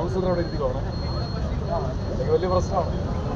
Officer അവിടെ എത്തിക്കോണം. എനിക്ക് വലിയ പ്രശ്നമാണ്.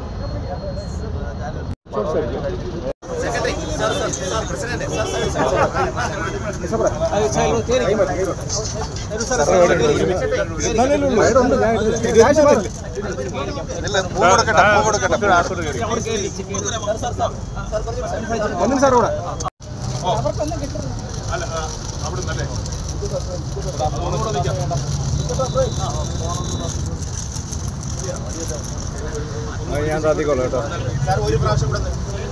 ഞാൻ സാധിക്കോളൂ കേട്ടോ. ഒരു പ്രാവശ്യം കൂടെ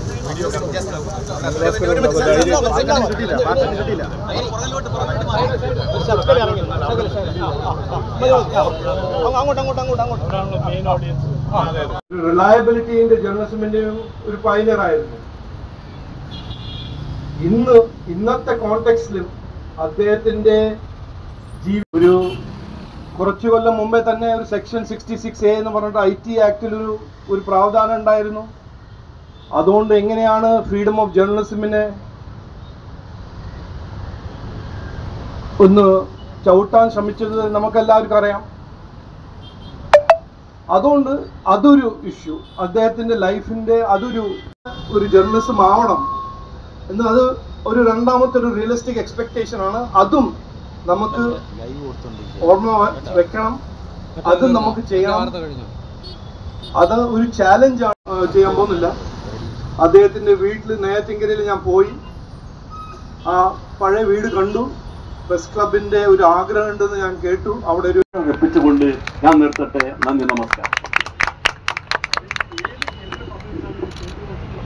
റിലയബിലിറ്റിന്റെ ജേർണലിസമിന്റെയും ഒരു പൈനിയർ ആയിരുന്നു. ഇന്നത്തെ കോണ്ടെക്സ്റ്റിലും അദ്ദേഹത്തിന്റെ ഒരു കുറച്ചു കൊല്ലം മുമ്പേ തന്നെ ഒരു സെക്ഷൻ 66A എന്ന് പറഞ്ഞിട്ട് IT ആക്ടിൽ ഒരു പ്രാവധാനം ഉണ്ടായിരുന്നു. അതുകൊണ്ട് എങ്ങനെയാണ് ഫ്രീഡം ഓഫ് ജേർണലിസമിനെ ഒന്ന് ചവിട്ടാൻ ശ്രമിച്ചത് നമുക്കെല്ലാവർക്കും അറിയാം. അതുകൊണ്ട് അതൊരു ഇഷ്യൂ, അദ്ദേഹത്തിന്റെ ലൈഫിന്റെ അതൊരു ജേർണലിസം ആവണം എന്ന്, അത് ഒരു രണ്ടാമത്തെ ഒരു റിയലിസ്റ്റിക് എക്സ്പെക്ടേഷൻ ആണ്. അതും നമുക്ക് ഓർമ്മ വെക്കണം, അതും നമുക്ക് ചെയ്യണം. അത് ഒരു ചാലഞ്ച് ചെയ്യാൻ പോകുന്നില്ല. അദ്ദേഹത്തിന്റെ വീട്ടിൽ നെയ്യാറ്റിൻകരയിൽ ഞാൻ പോയി ആ പഴയ വീട് കണ്ടു. പ്രസ് ക്ലബിന്റെ ഒരു ആഗ്രഹം ഉണ്ടെന്ന് ഞാൻ കേട്ടു. അവിടെ ഒരു വെപ്പിച്ചുകൊണ്ട് ഞാൻ നിർത്തട്ടെ. നന്ദി, നമസ്കാരം.